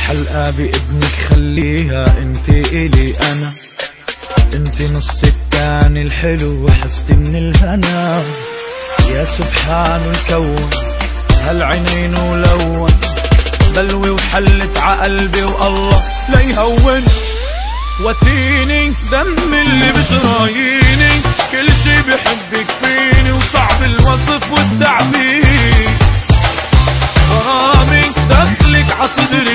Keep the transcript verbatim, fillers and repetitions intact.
حلقة بابنك خليها انت الي انا، انت نص التاني الحلو وحستي من الهنا. يا سبحان الكون هالعينين ولون، بلوي وحلت عقلبي والله لا يهون. وتيني دم اللي بشراييني، كل شي بحبك فيني وصعب الوصف والتعبير. غرامي دخلك عصدري